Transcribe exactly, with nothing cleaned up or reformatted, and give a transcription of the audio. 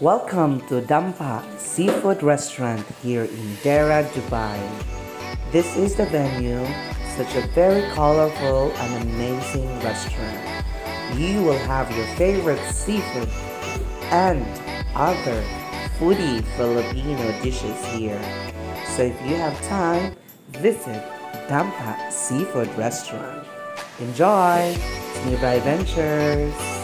Welcome to Dampa Seafood Restaurant here in Dera, Dubai. This is the venue, such a very colorful and amazing restaurant. You will have your favorite seafood and other foodie Filipino dishes here. So if you have time, visit Dampa Seafood Restaurant. Enjoy! It's me, briadventurez.